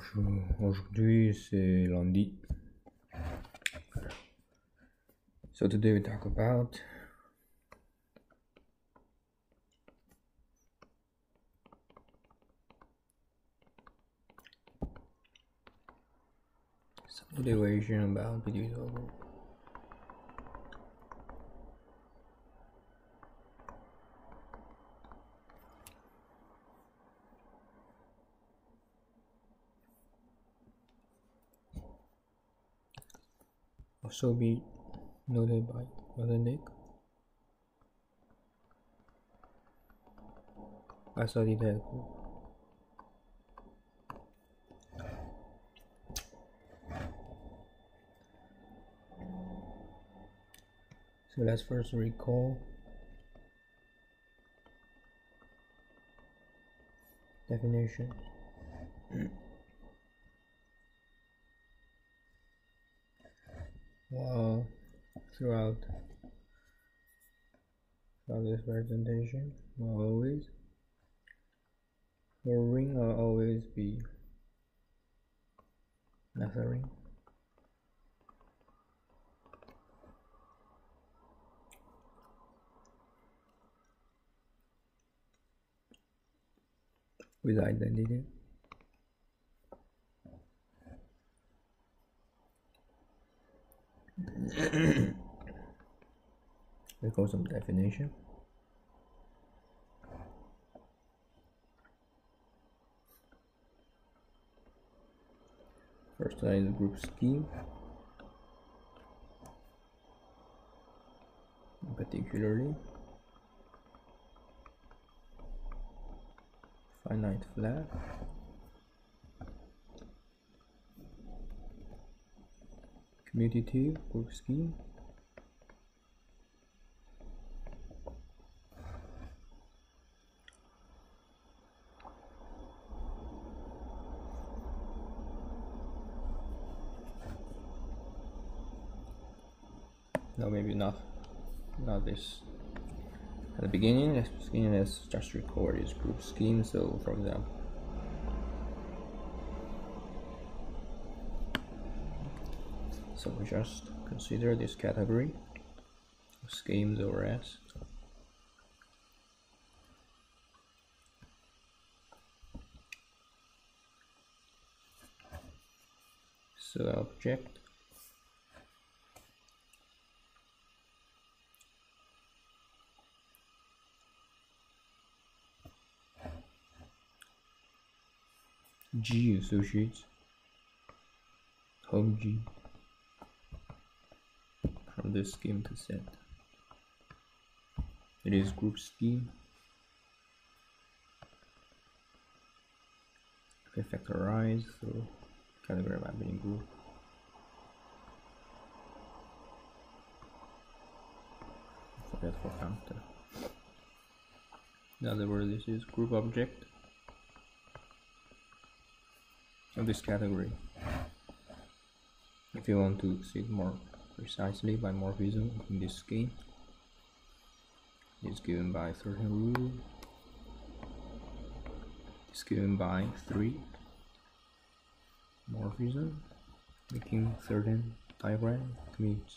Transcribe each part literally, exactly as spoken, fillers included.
Bonjour, aujourd'hui c'est lundi. So today we talk about some derivation about video. Also be noted by Brother Nick. I studied that group. So let's first recall definition. Well, throughout throughout this presentation, will always the ring will always be necessary. With identity. We call some definition. First is the group scheme, particularly finite flag, commutative group scheme, no, maybe not not this at the beginning. Let's begin. Let's just record this group scheme. So for example, so we just consider this category of schemes over S. So object G associates home G from this scheme to set. It is group scheme. We factorize through category mapping group. Forget for counter. In other words, this is group object of this category. If you want to see it more precisely by morphism in this scheme, it is given by certain rule. It's given by three morphism, making certain diagram commutes.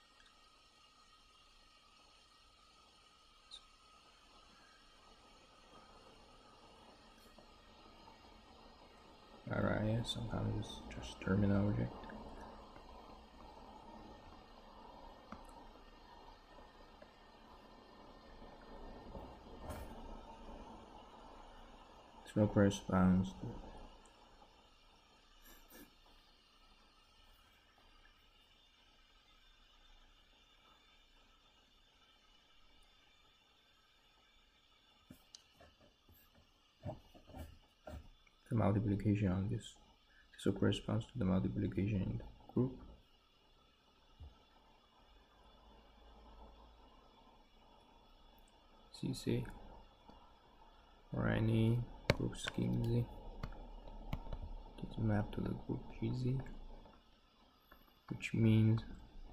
Alright, yeah, sometimes it's just terminal object. So corresponds to the multiplication on this. So corresponds to the multiplication in the group. C C or any group scheme Z is mapped to the group G Z, which means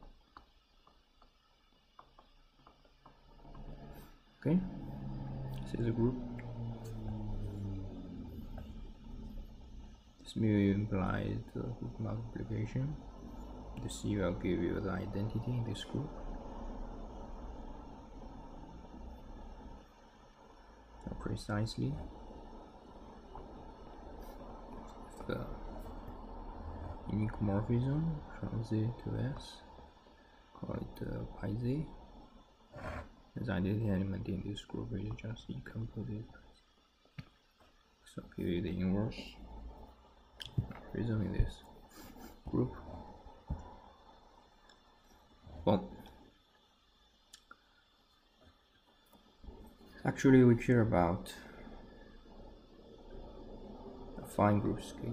okay, this is a group. This mu implies the group multiplication. The C will give you the identity in this group. Now precisely, the unique morphism from Z to S, call it uh, pi Z. The identity element in this group is just decomposed. So give you the inverse morphism in this group. Well, actually we care about a fine group scheme.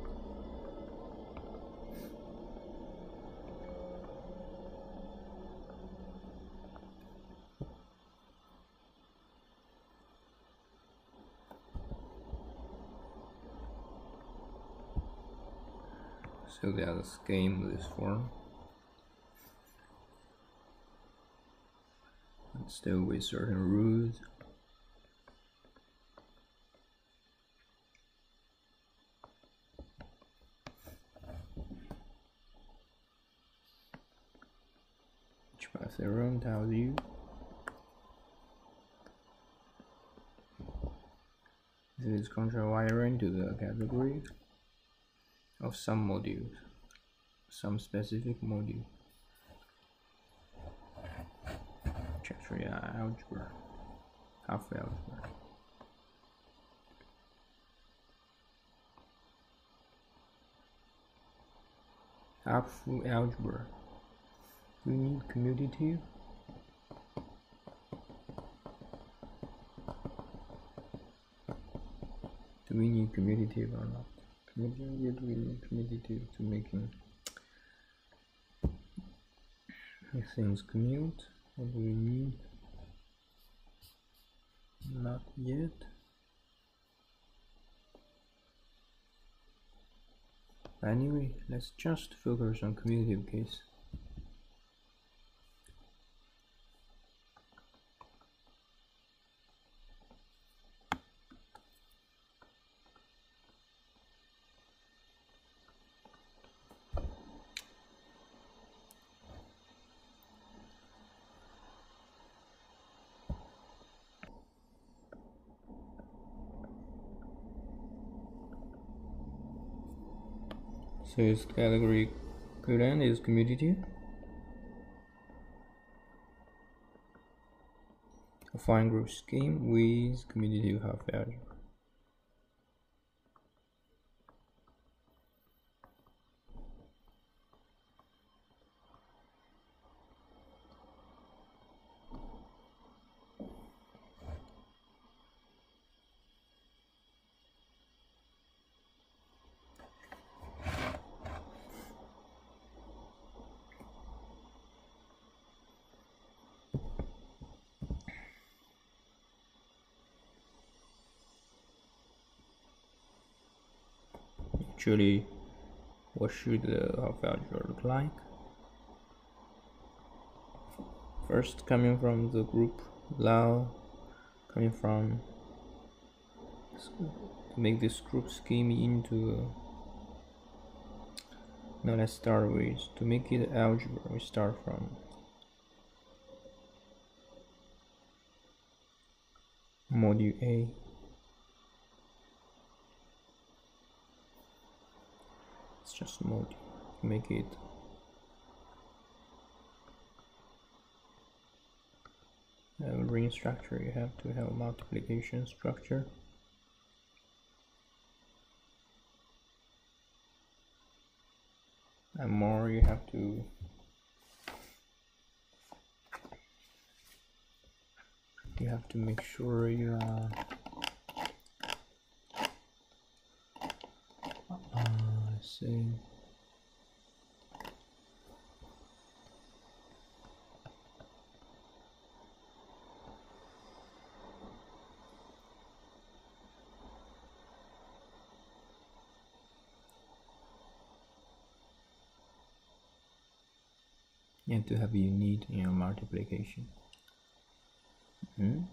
So they have a scheme of this form, and still with certain rules. Which theorem tells you this is contrawiring to the category of some modules, some specific module. Actually, uh, algebra, half algebra. Half algebra. Do you need commutative? Do we need commutative or not? Commutative, do we need commutative to making things commute? What do we need? Not yet. Anyway, let's just focus on commutative case. So its category current is commutative. A fine group scheme with commutative half algebra. Actually, what should the half algebra look like? First, coming from the group law, coming from to make this group scheme into. Now let's start with to make it algebra. We start from module A. It's just module. Make it a ring structure. You have to have a multiplication structure. And more, you have to you have to make sure you are uh, let's see. And to have unit in your multiplication. Mm-hmm.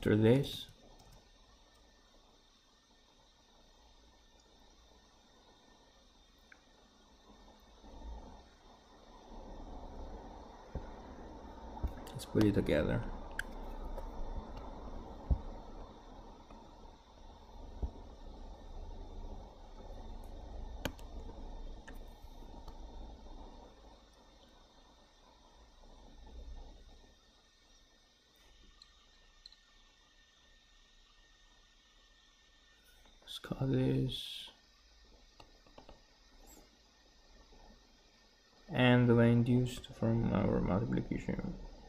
After this, let's put it together. Let's call this and the line induced from our multiplication.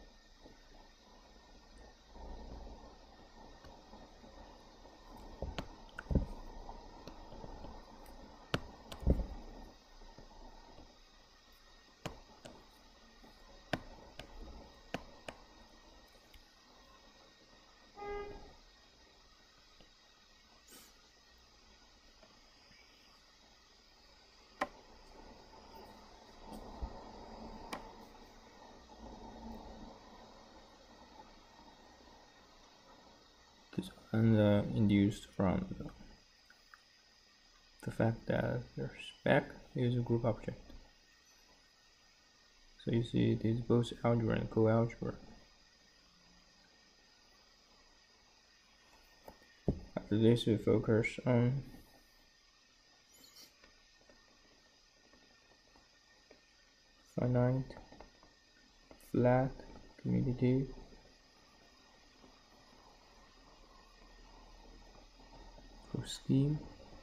And uh, induced from the, the fact that their spec is a group object. So you see it is both algebra and coalgebra. After this, we focus on finite, flat, commutative, scheme.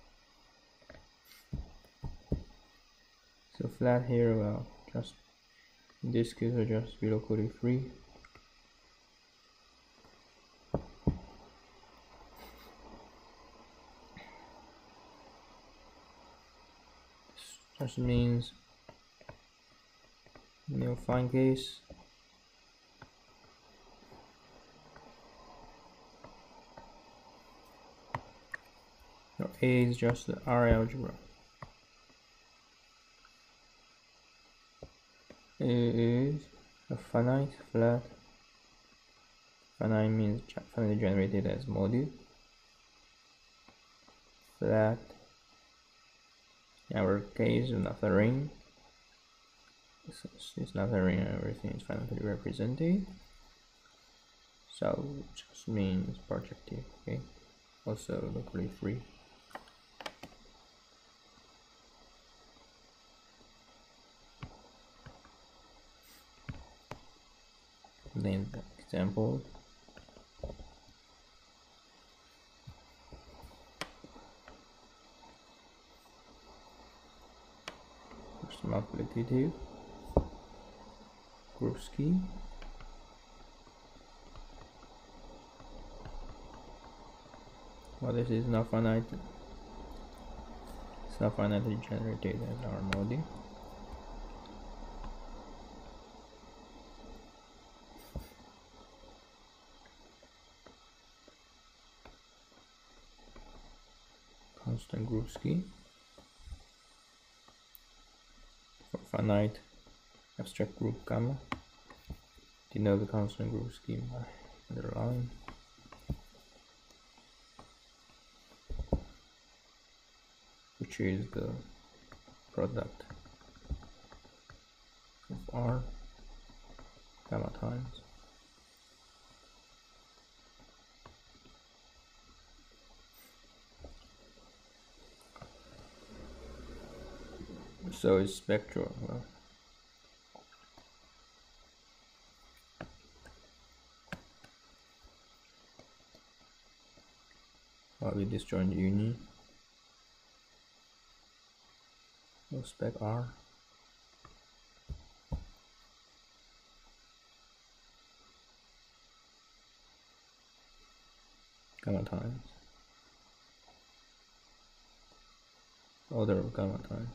So flat here, well, just in this case, I just be locally free. This just means no fine case. So A is just the R algebra. A is a finite flat. Finite means finitely generated as module. Flat, in our case, not a ring. It's not a ring, everything is finitely represented. So it just means projective, okay? Also locally free. Then the example. First multiplicative group scheme. Well, this is not finite. It's not finitely generated as our module. Constant group scheme for finite abstract group gamma. Denote the constant group scheme by underline. Which is the product of R gamma times so it's spectral. Well, while we disjoint union of spec R, gamma times order of gamma times.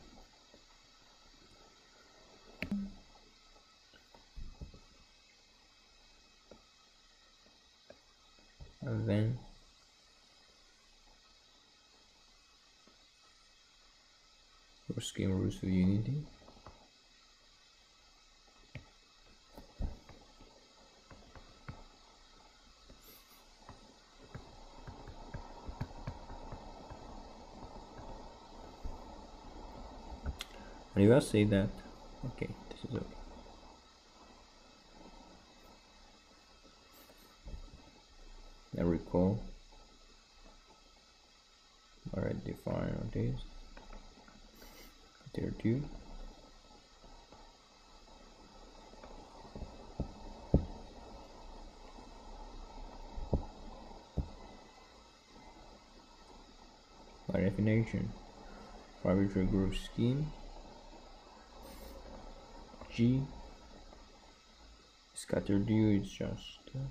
And then for scheme roots of unity, You will say that okay, this is okay. I recall where I define on this there too. By definition, arbitrary group scheme G scatter due is just uh,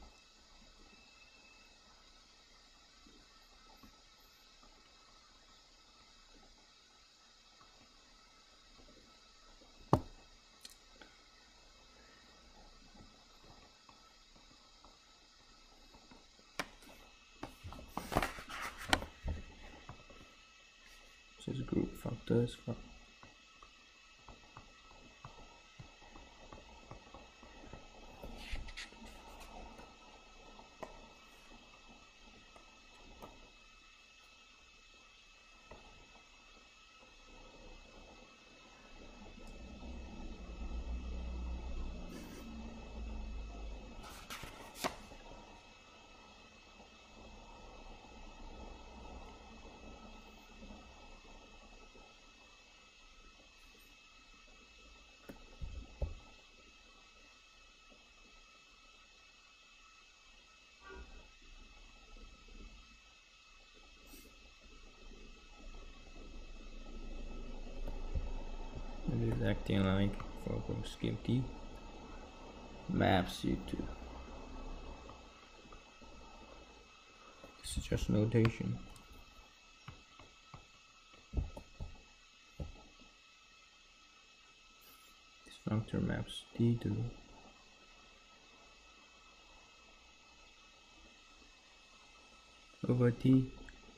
this is group factors for it is acting like for group scheme T maps you to. This is just notation. This functor maps T to over T.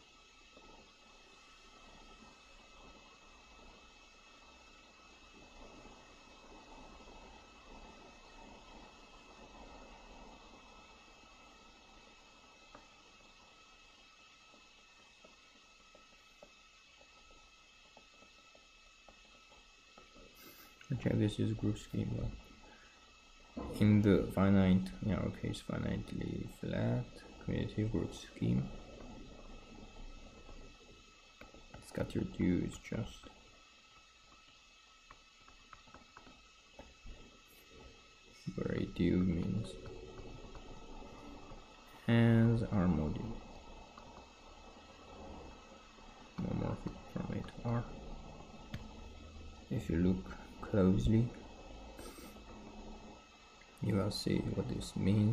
Check this is group scheme. In the finite, in our case, finitely flat commutative group scheme, scatter due is just where due means has R module homomorphic from A to R. If you look closely, you will see what this means.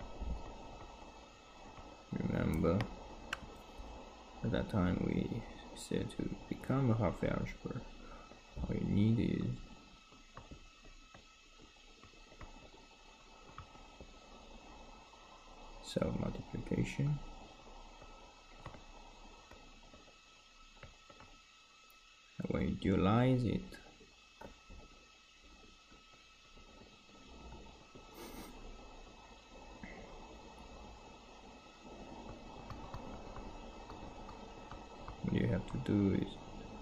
Remember, at that time we said to become a half algebra, all you need is self-multiplication and when you dualize it, what you have to do is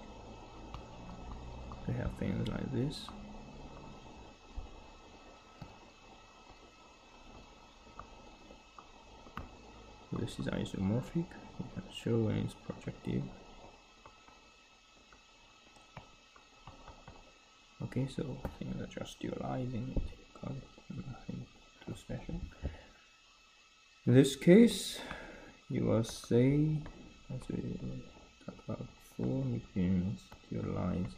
to have things like this. This is isomorphic, you can show when it's projective. Okay, so things are just dualizing it because nothing too special. In this case, you will say, as we talked about before, it means dualize.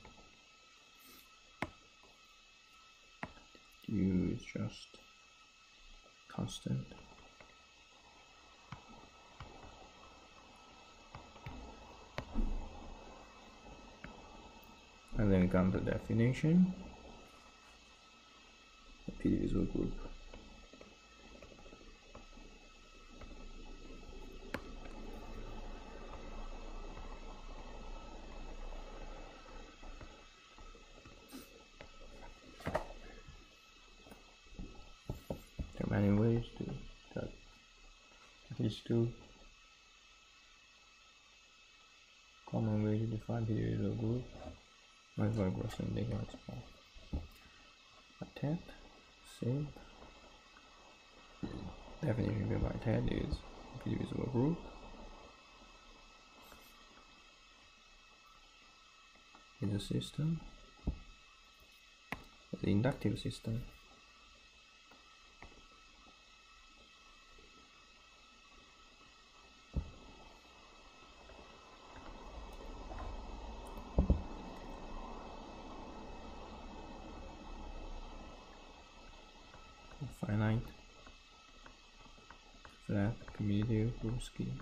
U is just constant. And then come to definition, the P-divisible group. There are many ways to that. At least two common ways to define P-divisible group. My virus index is small. Tet, save. Definition given by Tet is a divisible group. Is a system. The inductive system. Finite flat commutative group scheme.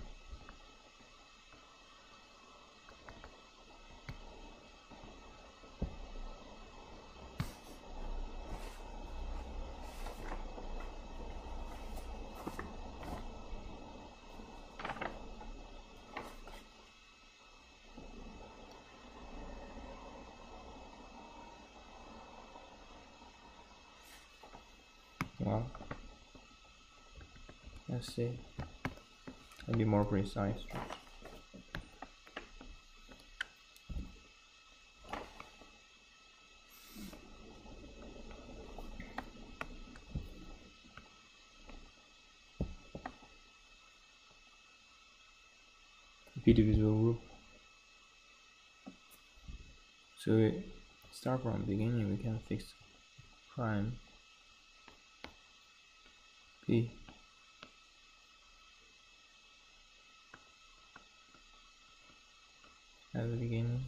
Wow. Let's see. I'll be more precise. P divisible group. So we start from the beginning. We can fix prime P. At the beginning.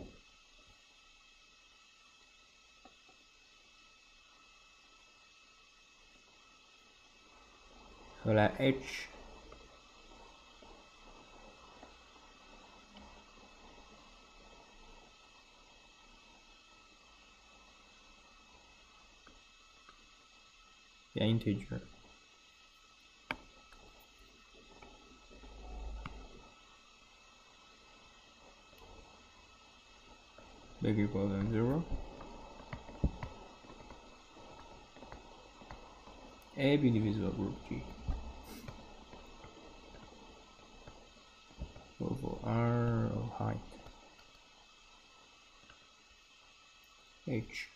So like H the integer bigger equal than zero. A be divisible group G over R of height H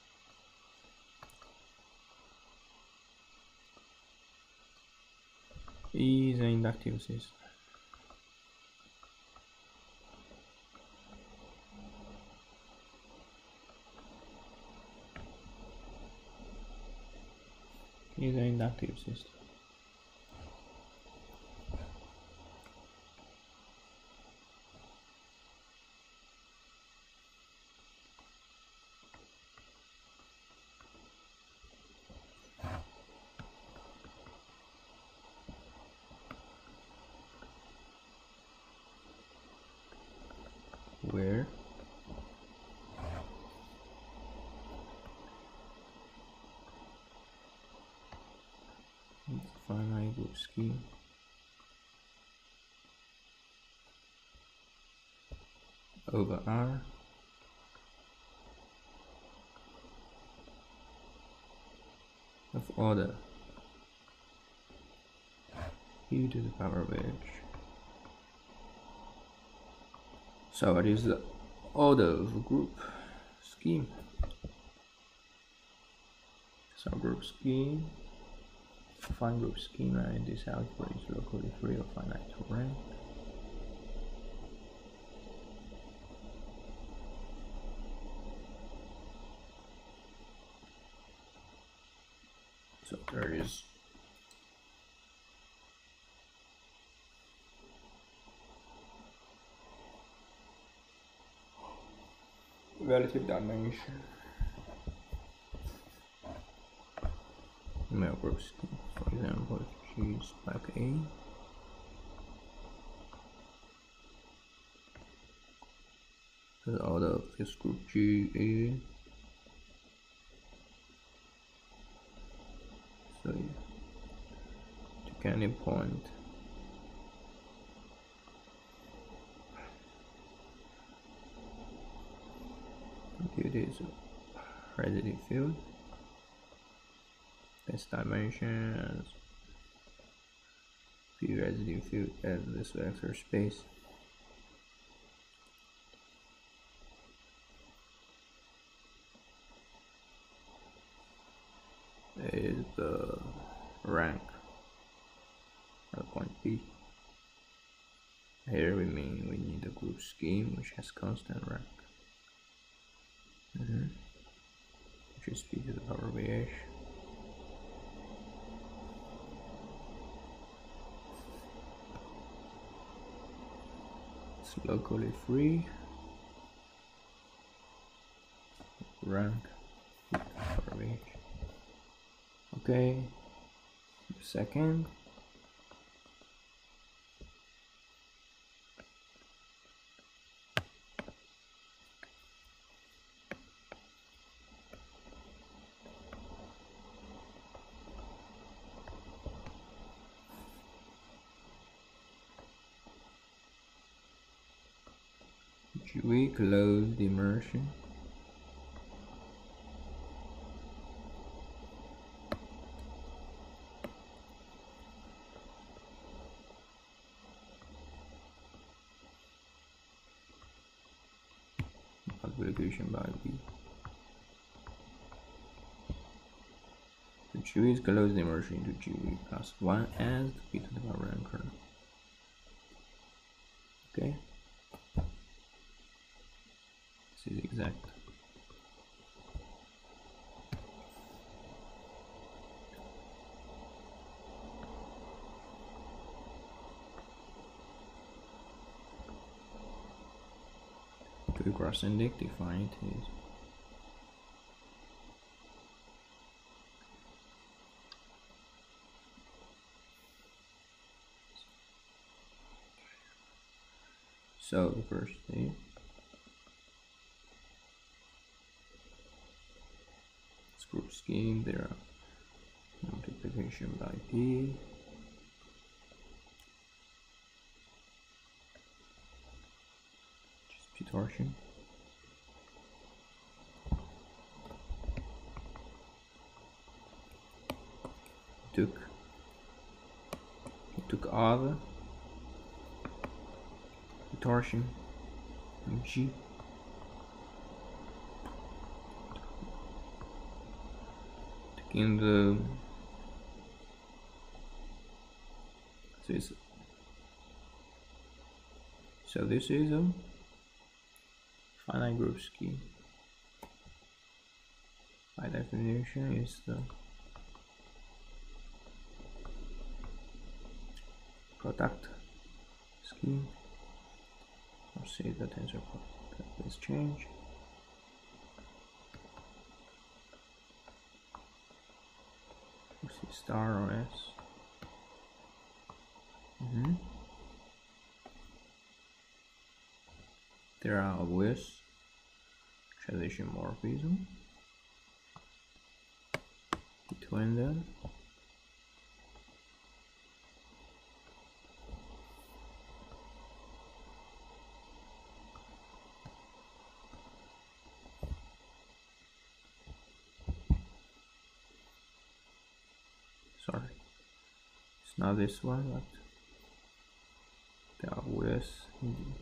is an inductive system. Is an inductive system. Where finite group scheme over R of order e to the power of H. So it is the order of a group scheme. So group scheme, find group schema in this algebra is locally free of finite rank. So there is relative dimension. Male group scheme, for example, if you choose like A, the order of this group G is so yeah, to any point compute is a residue field. This dimension P residue field as this vector space. is the rank at point B. Here we mean we need a group scheme which has constant rank, mm-hmm. which is b to the power of h. It's locally free. Rank b to the power of h. Okay, the second. Should we close the immersion? Multiplication by b. So G V is close the immersion into G V plus one as b to the power n kernel. Okay. This is exact. To cross index, define it is so the first thing. Group scheme, there are multiplication by p, just p torsion, took took other torsion and g. In the so, it's, so this is a finite group scheme. By definition, is the product scheme. Or say the tensor product. Let's change. Star or S. Mm-hmm. There are with transition morphism between them. Sorry, it's not this one, but the obvious indeed.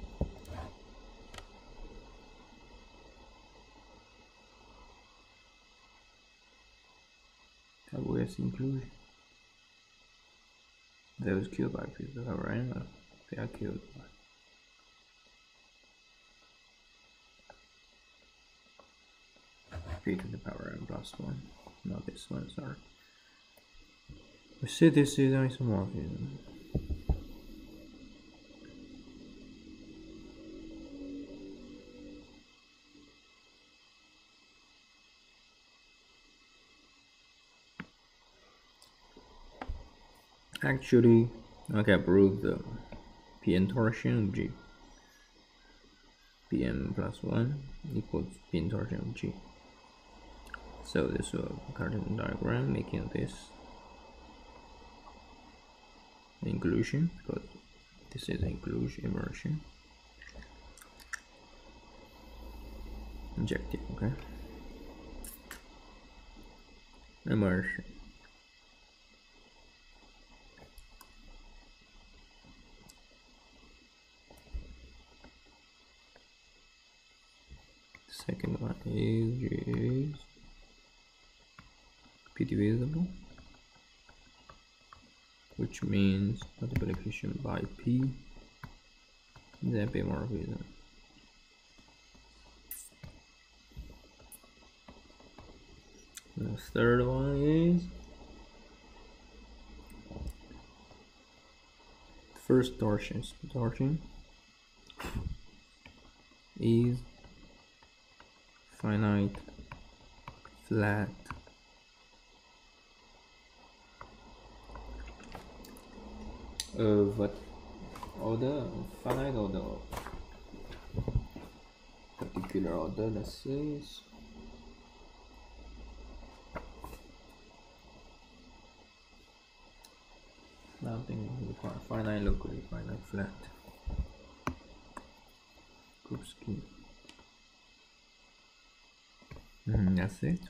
The obvious inclusion. Those killed by p to the power n, they are killed by p to the power n plus one. Not this one, sorry. We see this is isomorphism. Actually, I can prove the Pn torsion of G. Pn plus one equals Pn torsion of G. So this is a Cartesian diagram making this inclusion, because this is inclusion immersion injective. Okay, immersion. Second one is p divisible, which means multiplication by p is epimorphism. The third one is first torsion. Torsion is finite flat of what order? Finite order, particular order. Let's say nothing required. Finite locally, finite flat group scheme. Mm, that's it.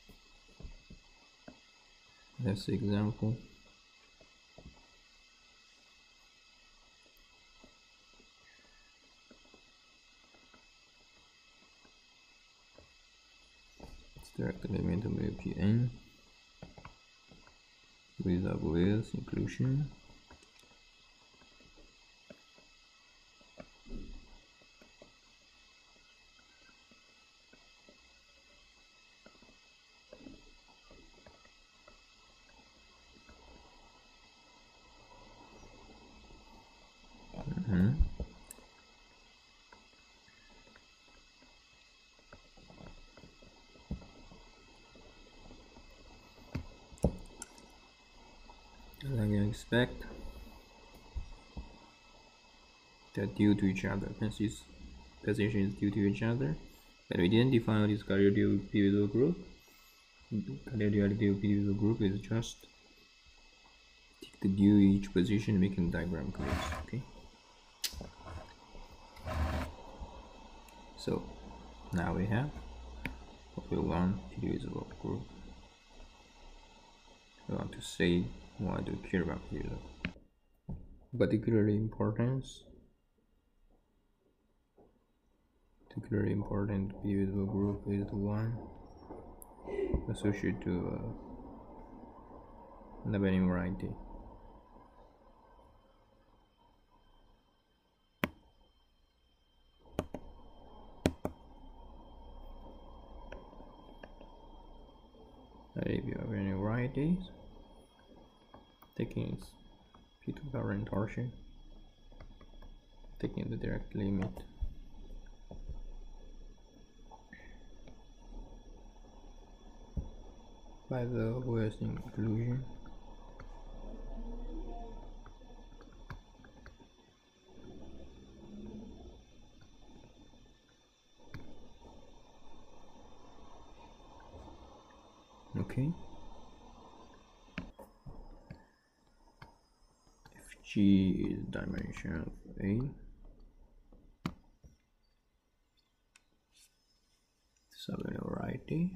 That's the example. It's direct element of W P N without with inclusion. Mm-hmm. As I can expect, they're due to each other. This position is due to each other, but we didn't define what is Cardiac divisible group. Cardiac divisible group is just take the due each position, making diagram close. Okay. So now we have what we want to do is a group. We want to say why do we care about here. Particularly importance. Particularly important divisible group is the one associated to uh, Leibniz variety. If you have any varieties, taking its p to the power n torsion, taking the direct limit by the West inclusion. Okay. If G is dimension of A, subunit variety.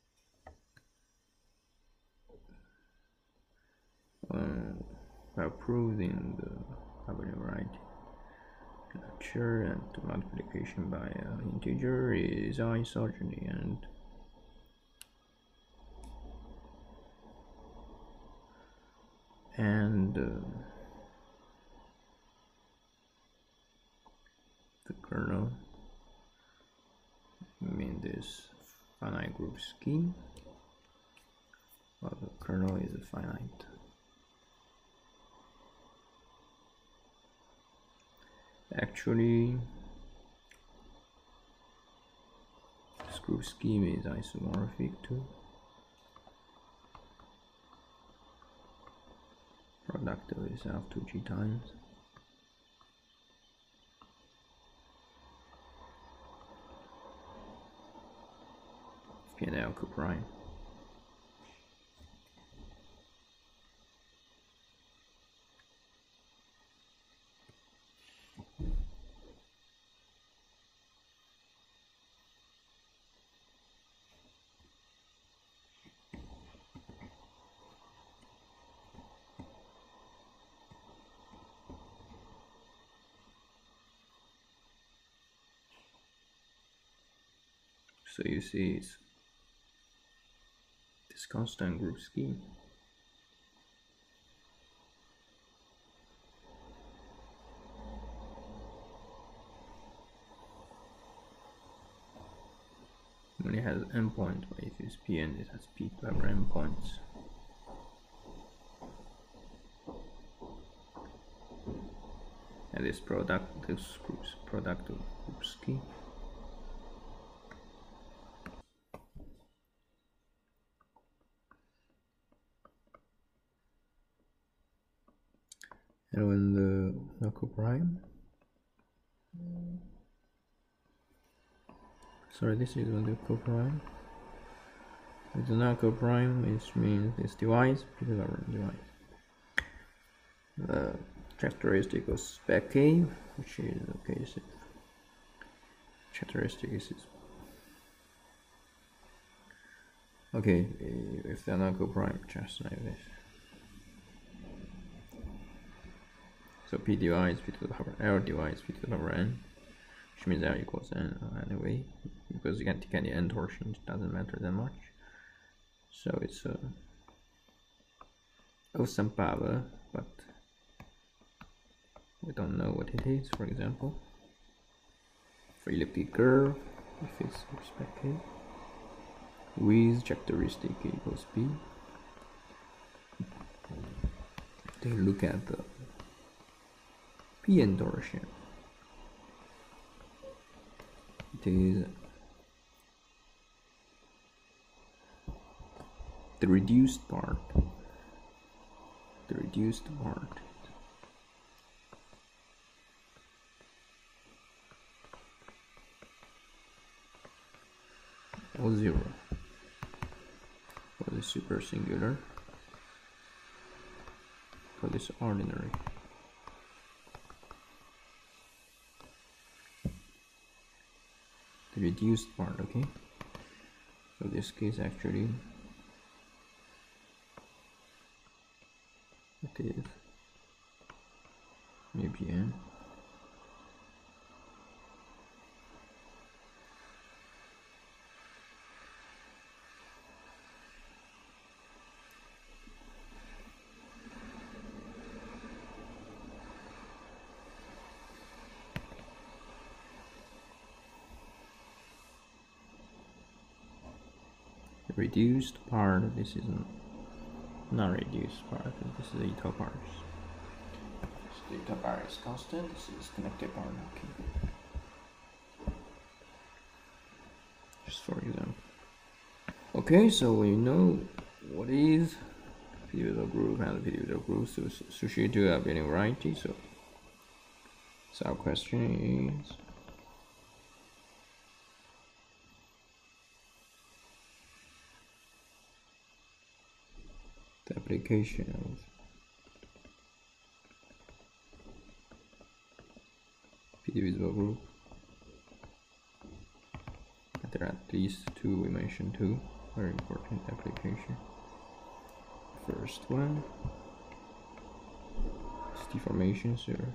Um, approved in the subunit variety lecture, and the multiplication by an integer is isogeny, and and uh, the kernel, I mean this finite group scheme, well, the kernel is a finite. Actually, this group scheme is isomorphic too. Product of itself two G times. Okay, now prime. So you see, it's, this constant group scheme. When it has endpoint, but if it's P n, it has P clever endpoints. And this product, this group's product of group scheme. And when the Nako prime, sorry, this is when the coprime. With the Nako prime, which means this device, because our device. The characteristic of spec A, which is okay, so characteristic is okay. If the Nako prime, just like this. So P device, P to the power L device, P to the power n, which means L equals n uh, anyway, because you can take any n torsion, it doesn't matter that much. So it's uh, of some power, but we don't know what it is. For example, for elliptic curve, if it's respect k, with characteristic equals p. Take a look at the p n torsion. It is the reduced part. The reduced part. Or zero. For the super singular. For this ordinary. The reduced part, okay? So this case actually it is maybe n. Reduced part, this is not reduced part, this is the eta part. So the eta part is constant, this is connected part, okay. Just for example. Okay, so we know what is individual group and individual group so associated to have any variety. So, so our question is, the application of p-divisible group. There are at least two, we mentioned two very important application. First one is deformation theory.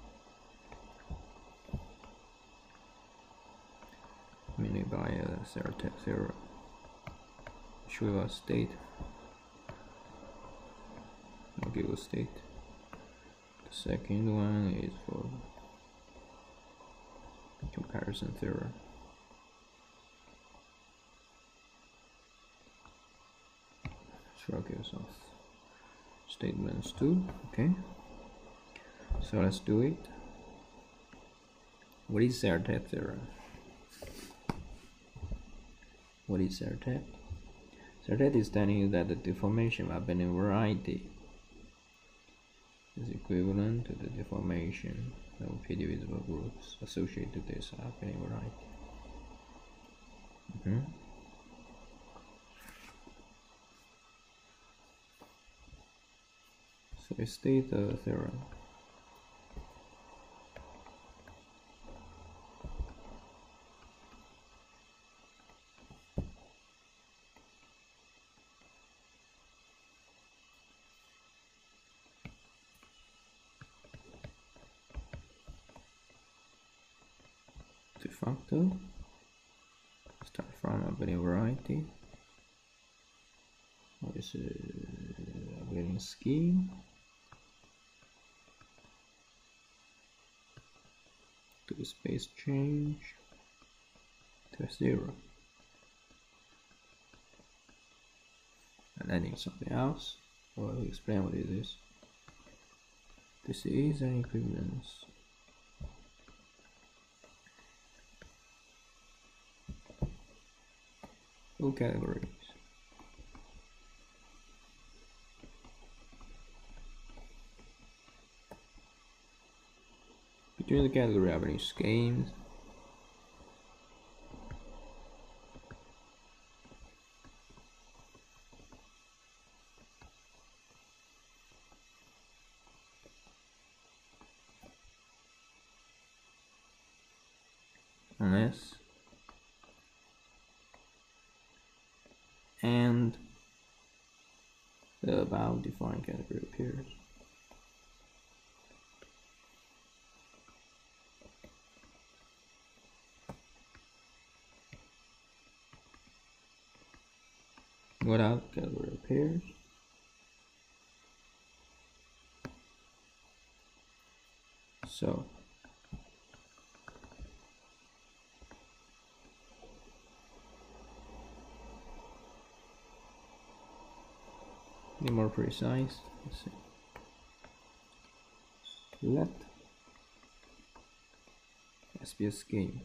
Meaning by a Serre-Tête theorem, show a state. I'll give a state. The second one is for comparison theorem. So I'll give us statements too. Okay. So let's do it. What is Serre-Tête theorem? What is Serre-Tête? Serre-Tête is telling you that the deformation of any variety is equivalent to the deformation of p-divisible groups associated to this happening variety. Mm-hmm. So we state the theorem. De facto, start from a binary variety. is a abelian scheme. To the space change to zero. And adding something else. Well, I'll explain what it is. This is an equivalence. All categories. Between the category abelian schemes, unless and the above defined category appears. Without category appears. So be more precise. Let's see. Let S be a scheme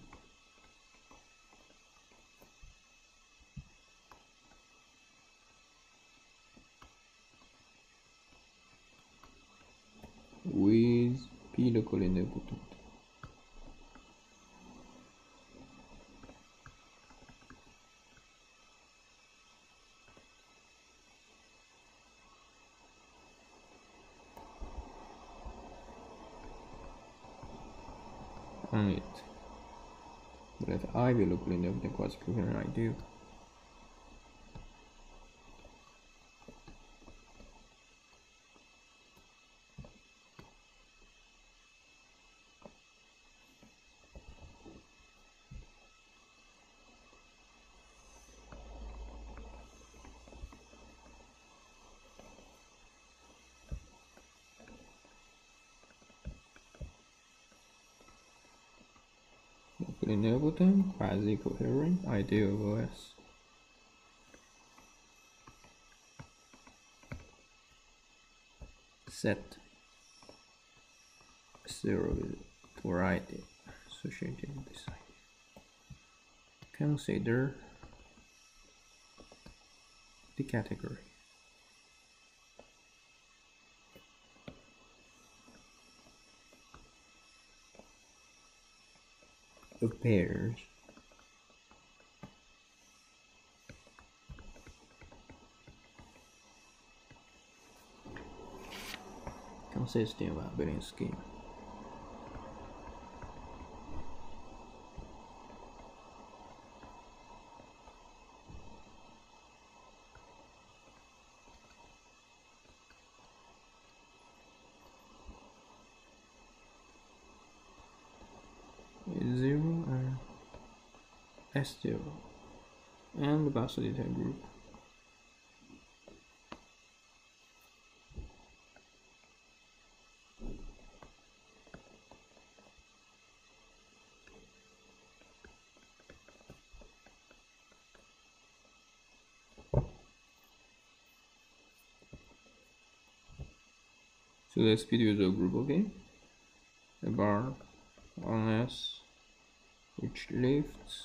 with P local independent. On it. Let I be local independent quasi-coherent ideal. Independent quasi-coherent ideal of O S. Set zero to variety associated with this idea. Consider the category. Of pairs consisting of a abelian scheme. Zero and S zero and the Basel type group. So let's speed user group, okay? A bar on S which lifts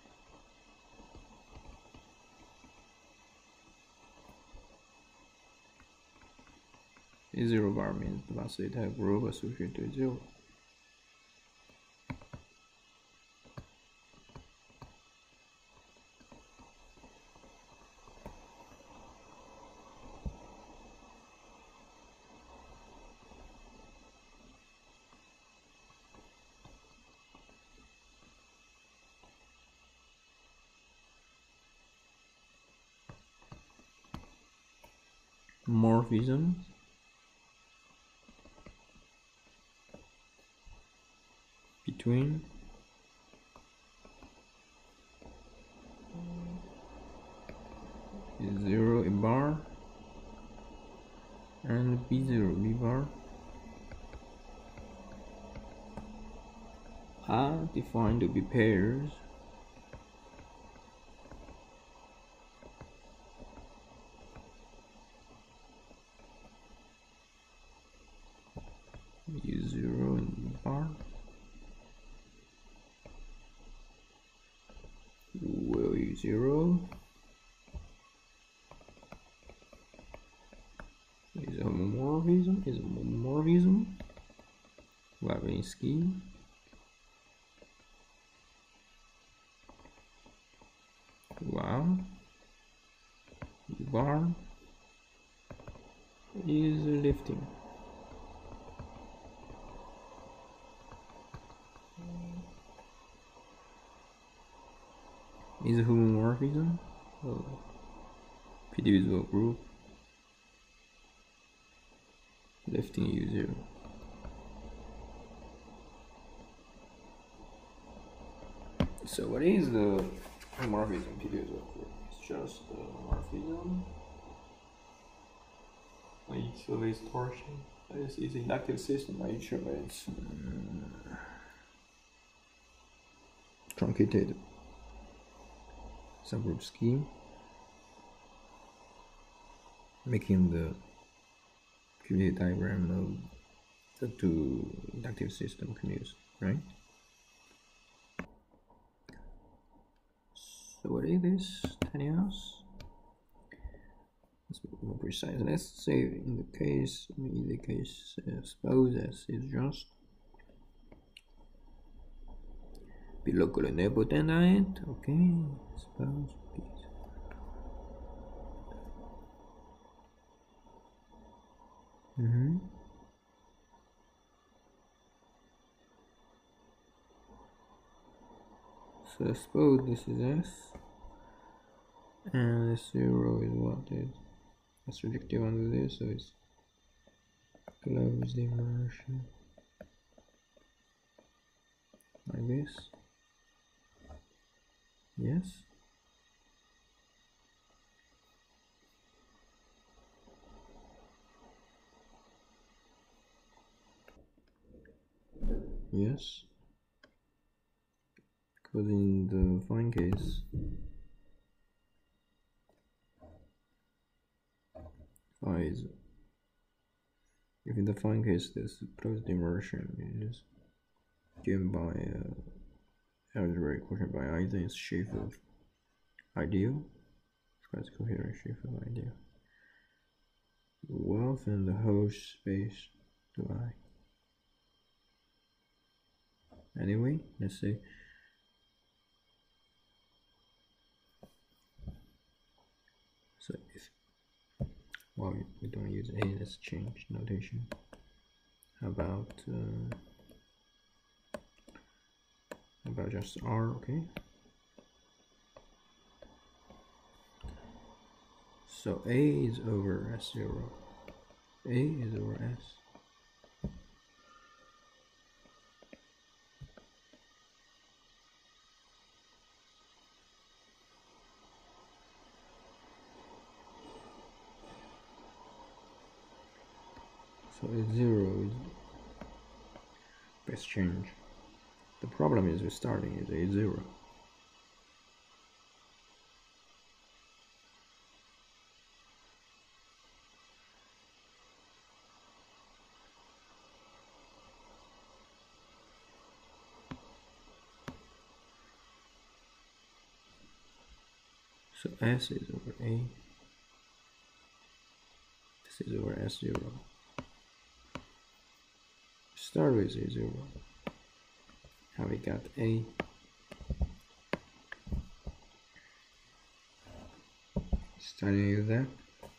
a zero bar means the Basel type group associated to zero. Morphism between zero a bar and b zero b bar. Are defined to be pairs. U zero and B bar will U zero is a homomorphism is a homomorphism Leibniz wow U bar is lifting. Is a homomorphism oh. P divisible group lifting U zero. So what is the homomorphism P divisible group? It's just the homomorphism on each of its torsion. This is an inductive system on each of its um, truncated subgroup scheme, making the commute diagram of the two inductive system commutes, right? So what is this tiny house? Let's be more precise. Let's say in the case, in the case, uh, suppose S is just be locally nilpotent, okay? Suppose P. Mm-hmm. So suppose this is S, and this zero is what is it's projective under this, so it's closed immersion like this. Yes. Yes. Because in the fine case, phi is, if in the fine case this closed immersion is given by uh, algebraic quotient by either its sheaf of ideal, it's coherent sheaf of ideal, well, then the whole space to I. Anyway, let's say so if well we don't use A, let's change notation. How about uh, about just R, okay? So A is over S zero. A is over S. So A zero is best change. The problem is we're starting is A zero. So S is over A. This is over S zero. Start with A zero. How we got A. Starting with that.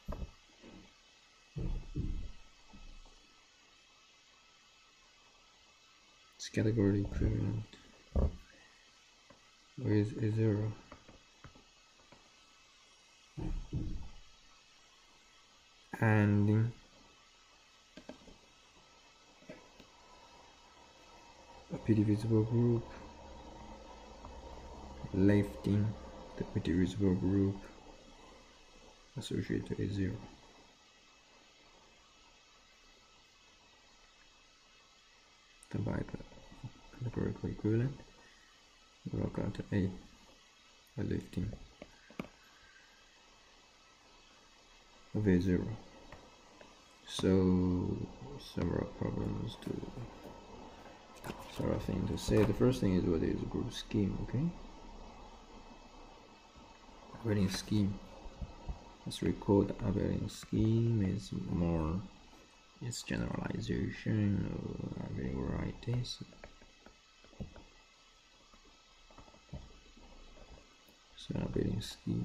It's category equivalent with A zero. And a P divisible group lifting the P divisible group associated to A zero. by categorical equivalent. We work out A by lifting of A zero. So several problems to several things to say. The first thing is what is a group scheme, okay? Operating scheme. Let's recall the operating scheme is more its generalization of operating varieties. So operating scheme.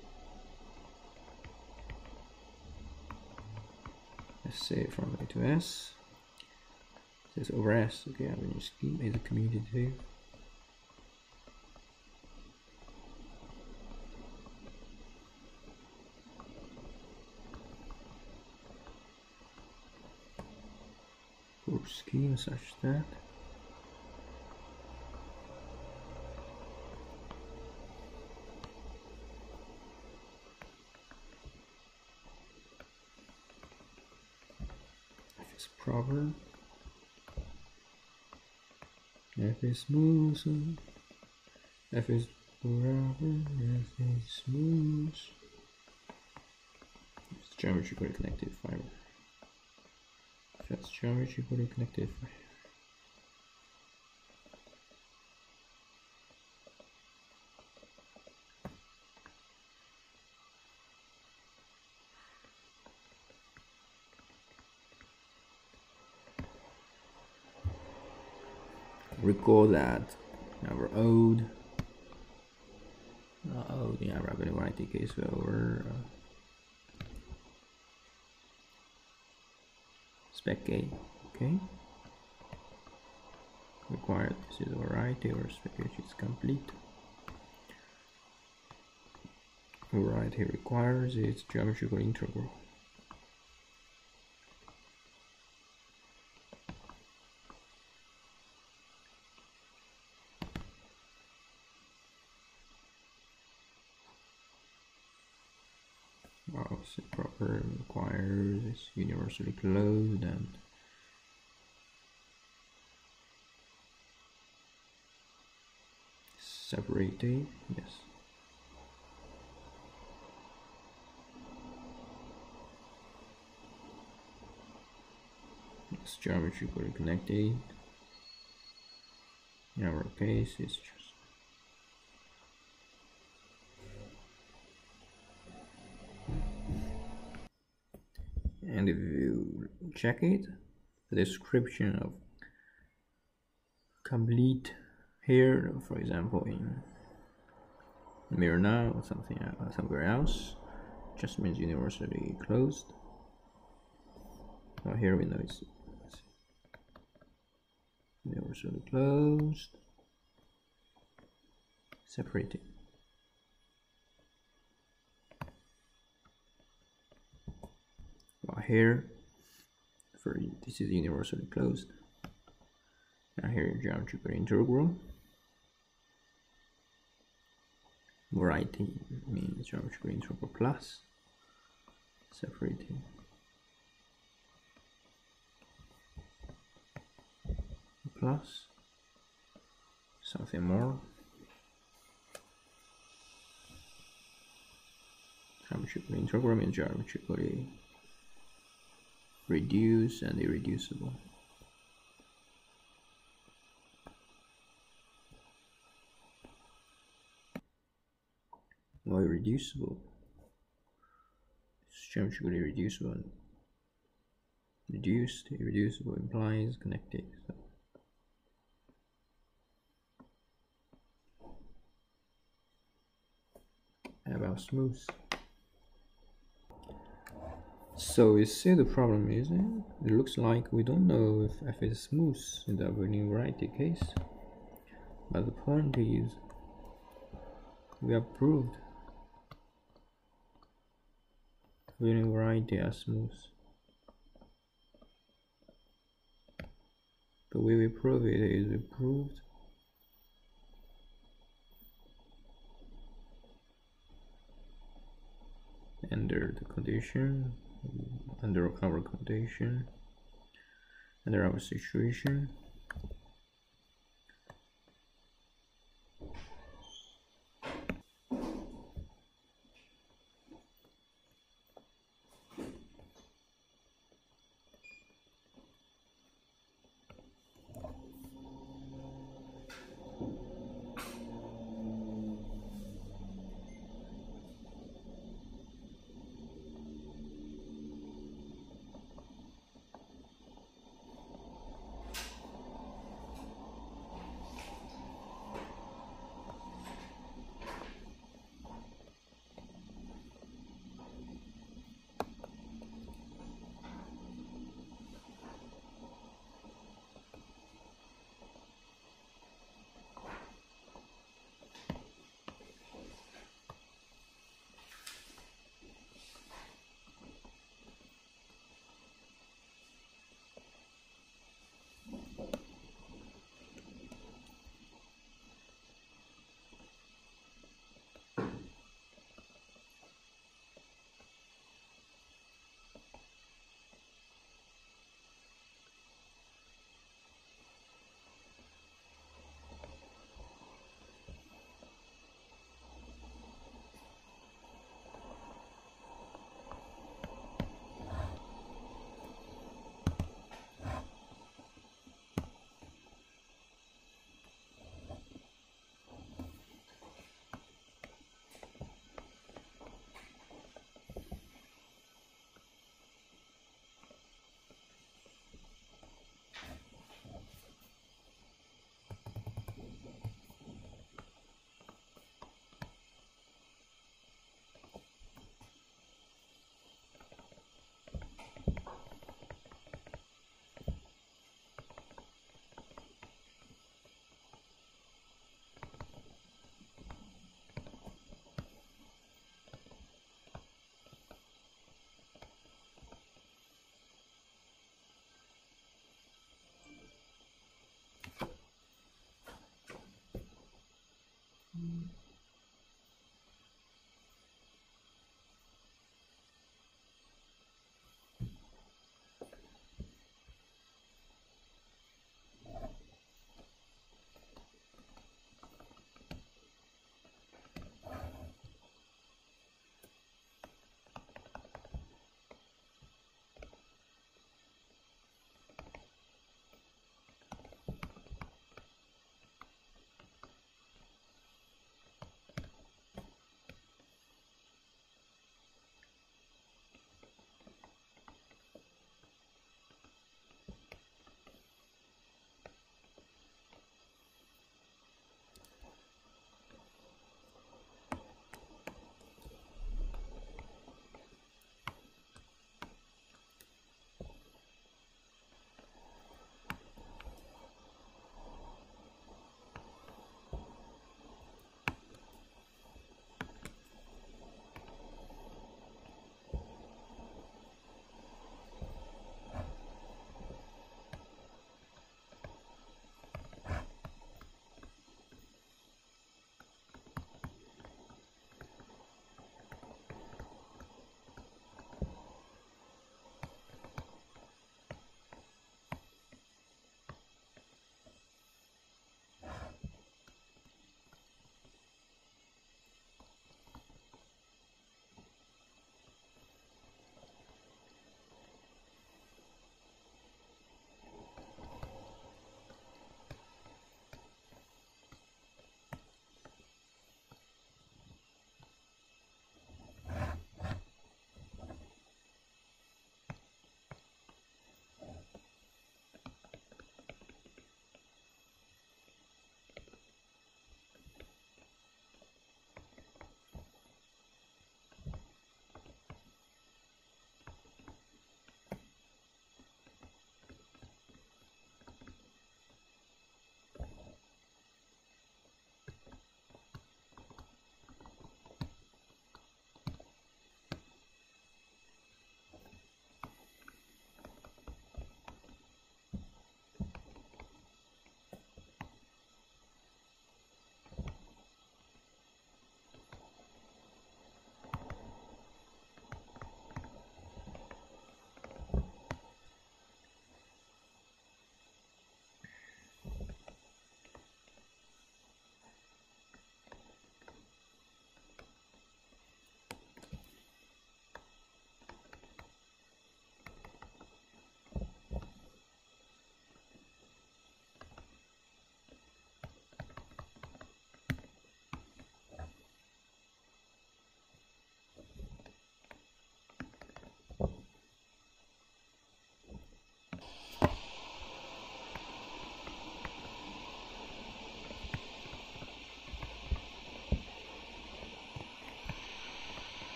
Let's say from A to S. This over S, okay, operating scheme is a commutative. Group scheme such that F is proper, F is smooth, F is proper, F is smooth. It's geometrically connected fiber. That's geometrically connected fiber. Recall that our old, uh, old, yeah, rapid variety case over uh, spec A, okay? Required this is a variety or spec A is complete. A variety requires its geometrical integral. Obviously proper requires it's universally closed and separated, yes. It's geometrically connected. In our case, it's just and if you check it, the description of complete here, for example, in Myrna or something uh, somewhere else, just means universally closed. So here we know it's universally closed, separated. Well, here, for this is universally closed. Now here, geometrical integral. Variety means geometrical integral plus separating. Plus something more. Geometrical integral means geometrically reduced and irreducible. Well, irreducible. It's geometrically reducible. And reduced, irreducible implies connected. So. About smooth. So you see the problem is it looks like we don't know if F is smooth in the abelian variety case, but the point is we have proved abelian variety are smooth. The way we prove it is we proved under the condition, under our condition, under our situation,